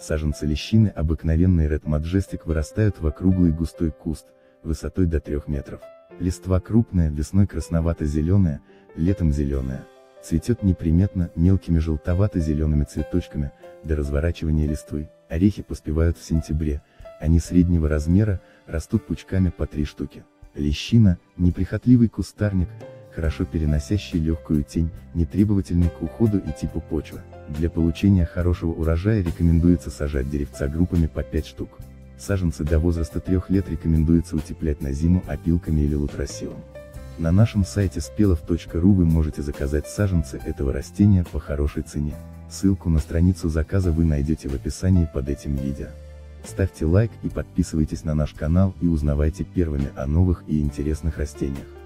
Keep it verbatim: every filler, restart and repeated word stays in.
Саженцы лещины обыкновенный Red Majestic вырастают в округлый густой куст, высотой до трёх метров. Листва крупная, весной красновато-зеленая, летом зеленая. Цветет неприметно, мелкими желтовато-зелеными цветочками, до разворачивания листвы. Орехи поспевают в сентябре, они среднего размера, растут пучками по три штуки. Лещина – неприхотливый кустарник, хорошо переносящий легкую тень, нетребовательный к уходу и типу почвы. Для получения хорошего урожая рекомендуется сажать деревца группами по пять штук. Саженцы до возраста трех лет рекомендуется утеплять на зиму опилками или лутросилом. На нашем сайте спелов точка ру вы можете заказать саженцы этого растения по хорошей цене. Ссылку на страницу заказа вы найдете в описании под этим видео. Ставьте лайк и подписывайтесь на наш канал и узнавайте первыми о новых и интересных растениях.